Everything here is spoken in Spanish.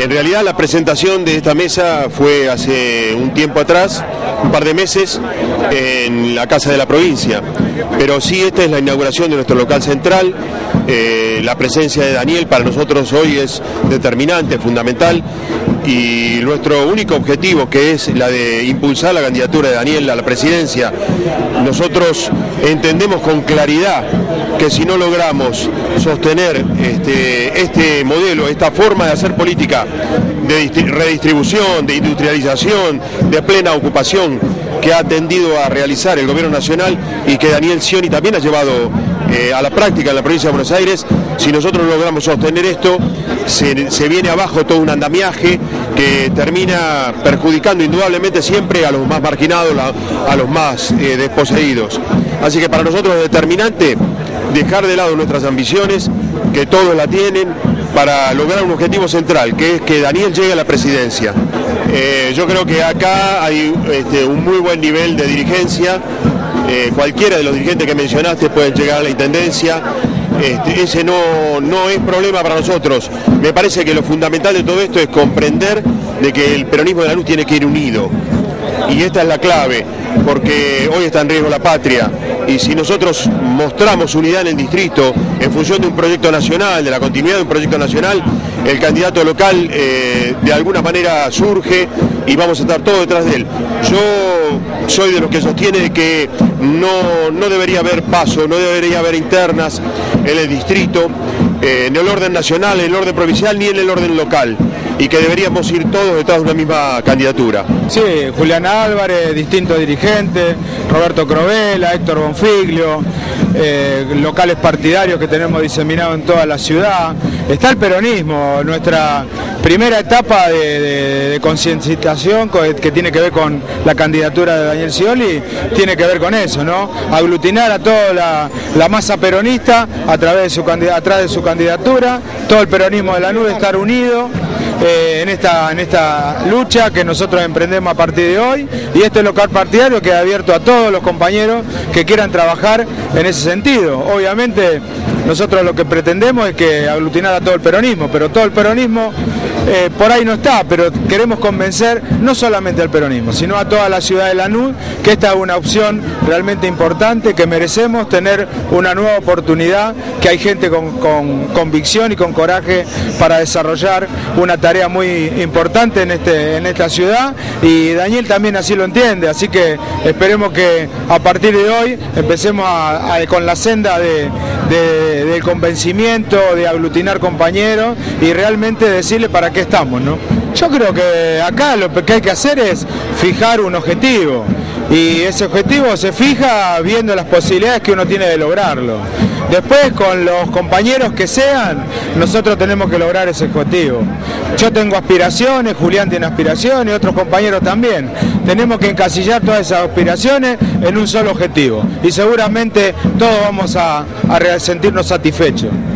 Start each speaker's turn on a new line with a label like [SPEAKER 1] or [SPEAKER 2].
[SPEAKER 1] En realidad la presentación de esta mesa fue hace un tiempo atrás, un par de meses, en la Casa de la Provincia, pero sí, esta es la inauguración de nuestro local central. La presencia de Daniel para nosotros hoy es determinante, fundamental, y nuestro único objetivo, que es la de impulsar la candidatura de Daniel a la presidencia. Nosotros entendemos con claridad que si no logramos sostener este modelo, esta forma de hacer política de redistribución, de industrialización, de plena ocupación que ha tendido a realizar el gobierno nacional y que Daniel Scioni también ha llevado a la práctica en la provincia de Buenos Aires, si nosotros logramos sostener esto, se viene abajo todo un andamiaje que termina perjudicando indudablemente siempre a los más marginados, a los más desposeídos. Así que para nosotros es determinante dejar de lado nuestras ambiciones, que todos la tienen, para lograr un objetivo central, que es que Daniel llegue a la presidencia. Yo creo que acá hay un muy buen nivel de dirigencia. Cualquiera de los dirigentes que mencionaste pueden llegar a la intendencia. Ese no es problema para nosotros. Me parece que lo fundamental de todo esto es comprender de que el peronismo de Lanús tiene que ir unido. Y esta es la clave, porque hoy está en riesgo la patria, y si nosotros mostramos unidad en el distrito en función de un proyecto nacional, de la continuidad de un proyecto nacional, el candidato local de alguna manera surge y vamos a estar todos detrás de él. Yo soy de los que sostiene que no debería haber paso, no debería haber internas en el distrito, en el orden nacional, en el orden provincial, ni en el orden local, y que deberíamos ir todos detrás de una misma candidatura.
[SPEAKER 2] Sí, Julián Álvarez, distintos dirigentes, Roberto Crovela, Héctor Bonfiglio, locales partidarios que tenemos diseminados en toda la ciudad. Está el peronismo, nuestra primera etapa de concientización que tiene que ver con la candidatura de Daniel Scioni, tiene que ver con eso, ¿no? Aglutinar a toda la masa peronista atrás de su candidatura, todo el peronismo de Lanús, estar unido en esta lucha que nosotros emprendemos a partir de hoy, y este local partidario queda abierto a todos los compañeros que quieran trabajar en ese sentido. Obviamente nosotros lo que pretendemos es que aglutinar a todo el peronismo, pero todo el peronismo por ahí no está, pero queremos convencer no solamente al peronismo, sino a toda la ciudad de Lanús que esta es una opción realmente importante, que merecemos tener una nueva oportunidad, que hay gente con convicción y con coraje para desarrollar una tarea muy importante en esta ciudad, y Daniel también así lo entiende, así que esperemos que a partir de hoy empecemos con la senda del convencimiento, de aglutinar compañeros y realmente decirle para qué estamos, ¿no? Yo creo que acá lo que hay que hacer es fijar un objetivo, y ese objetivo se fija viendo las posibilidades que uno tiene de lograrlo. Después, con los compañeros que sean, nosotros tenemos que lograr ese objetivo. Yo tengo aspiraciones, Julián tiene aspiraciones, otros compañeros también. Tenemos que encasillar todas esas aspiraciones en un solo objetivo, y seguramente todos vamos a sentirnos satisfechos.